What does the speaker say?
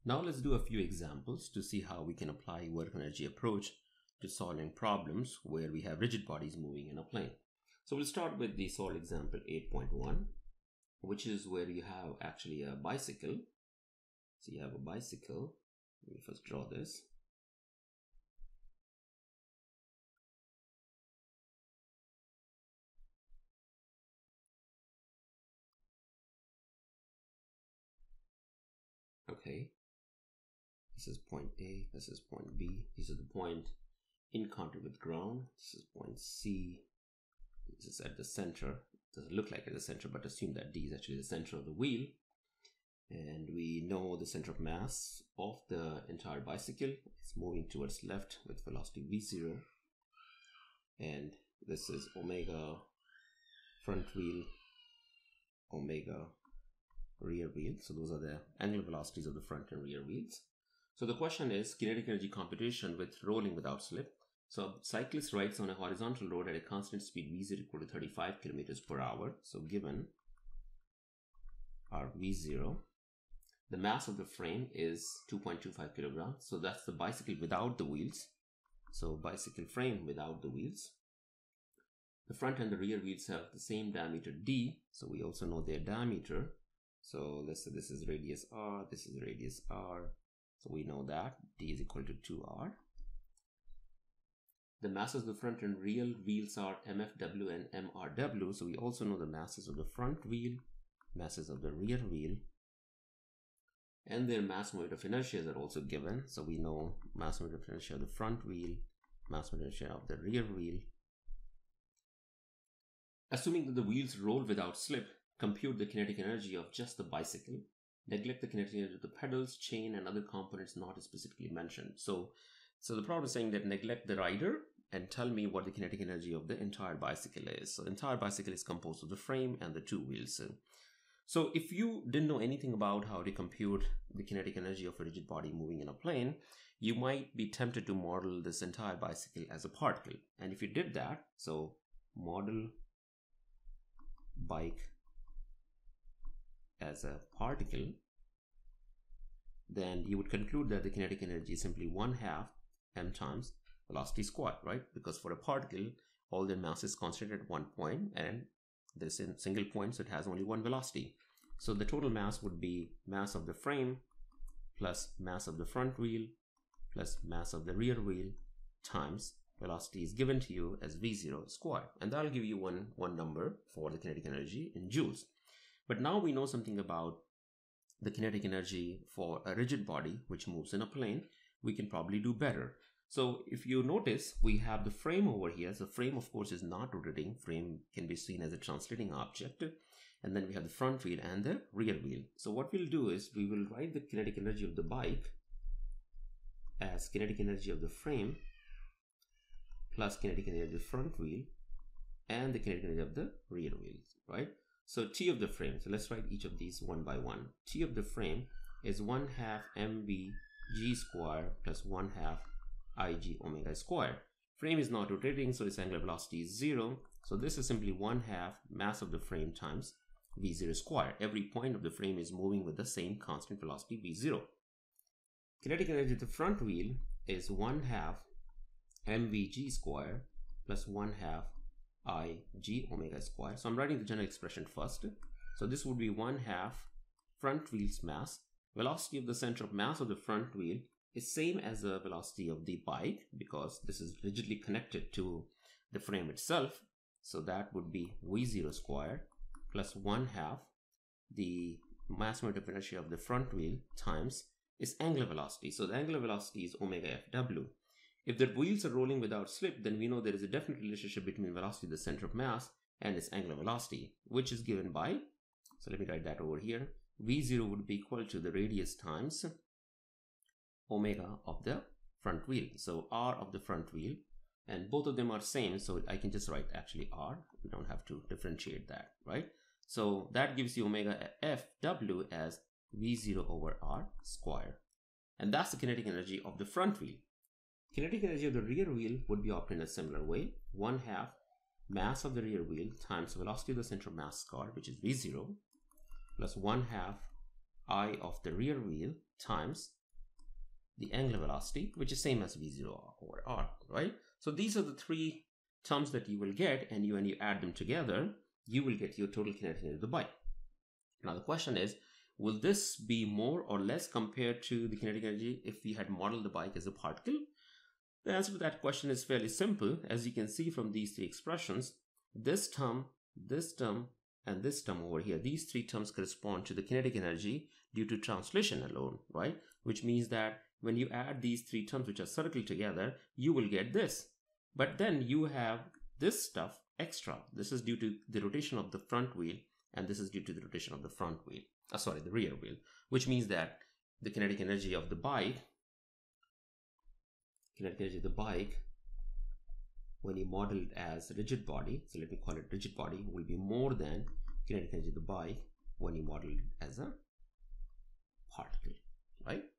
Now let's do a few examples to see how we can apply work energy approach to solving problems where we have rigid bodies moving in a plane. So we'll start with the solved example 8.1, which is where you have actually a bicycle. So you have a bicycle. Let me first draw this. Okay, this is point A, this is point B, these are the point in contact with ground, this is point C, this is at the center. It doesn't look like at the center, but assume that D is actually the center of the wheel. And we know the center of mass of the entire bicycle is moving towards left with velocity v0. And this is omega front wheel, omega rear wheel. So those are the angular velocities of the front and rear wheels. So the question is kinetic energy computation with rolling without slip. So cyclist rides on a horizontal road at a constant speed v0 equal to 35 kilometers per hour. So given our v0, the mass of the frame is 2.25 kilograms. So that's the bicycle without the wheels. So bicycle frame without the wheels. The front and the rear wheels have the same diameter d. So we also know their diameter. So let's say this is radius r, this is radius r. So we know that d is equal to 2r. The masses of the front and rear wheels are mfw and mrw. So we also know the masses of the front wheel, masses of the rear wheel, and their mass moment of inertia are also given. So we know mass moment of inertia of the front wheel, mass moment of inertia of the rear wheel. Assuming that the wheels roll without slip, compute the kinetic energy of just the bicycle. Neglect the kinetic energy of the pedals, chain, and other components not specifically mentioned. So the problem is saying that neglect the rider and tell me what the kinetic energy of the entire bicycle is. So the entire bicycle is composed of the frame and the two wheels. So if you didn't know anything about how to compute the kinetic energy of a rigid body moving in a plane, you might be tempted to model this entire bicycle as a particle. And if you did that, so model bike as a particle, then you would conclude that the kinetic energy is simply 1/2 m times velocity squared, right? Because for a particle, all their mass is concentrated at one point and there's a single point, so it has only one velocity. So the total mass would be mass of the frame plus mass of the front wheel plus mass of the rear wheel times velocity is given to you as v0 squared. And that'll give you one number for the kinetic energy in joules. But now we know something about the kinetic energy for a rigid body which moves in a plane. We can probably do better. So if you notice, we have the frame over here. So frame, of course, is not rotating. Frame can be seen as a translating object. And then we have the front wheel and the rear wheel. So what we'll do is we will write the kinetic energy of the bike as kinetic energy of the frame plus kinetic energy of the front wheel and the kinetic energy of the rear wheel, right? So T of the frame, so let's write each of these one by one. T of the frame is 1/2 mvg squared plus 1/2 ig omega squared. Frame is not rotating, so its angular velocity is 0. So this is simply 1/2 mass of the frame times v0 squared. Every point of the frame is moving with the same constant velocity v0. Kinetic energy of the front wheel is 1/2 mvg squared plus 1/2 ig omega squared. So I'm writing the general expression first. So this would be 1/2 front wheel's mass. Velocity of the center of mass of the front wheel is same as the velocity of the bike because this is rigidly connected to the frame itself. So that would be v0 squared plus 1/2 the mass moment of inertia of the front wheel times its angular velocity. So the angular velocity is omega fw. If the wheels are rolling without slip, then we know there is a definite relationship between velocity of the center of mass and its angular velocity, which is given by, so let me write that over here, v0 would be equal to the radius times omega of the front wheel. So r of the front wheel, and both of them are same, so I can just write actually r. We don't have to differentiate that, right? So that gives you omega fw as v0 over r squared. And that's the kinetic energy of the front wheel. Kinetic energy of the rear wheel would be obtained a similar way. 1/2 mass of the rear wheel times velocity of the center of mass squared, which is v0, plus 1/2 I of the rear wheel times the angular velocity, which is same as V0 over R, right? So these are the three terms that you will get, and when you add them together, you will get your total kinetic energy of the bike. Now the question is, will this be more or less compared to the kinetic energy if we had modeled the bike as a particle? The answer to that question is fairly simple. As you can see from these three expressions, this term, and this term over here, these three terms correspond to the kinetic energy due to translation alone, right? Which means that when you add these three terms which are circled together, you will get this. But then you have this stuff extra. This is due to the rotation of the front wheel, and this is due to the rotation of the front wheel. The rear wheel, which means that the kinetic energy of the bike, when you model it as a rigid body, so let me call it rigid body, will be more than kinetic energy of the bike when you model it as a particle, right?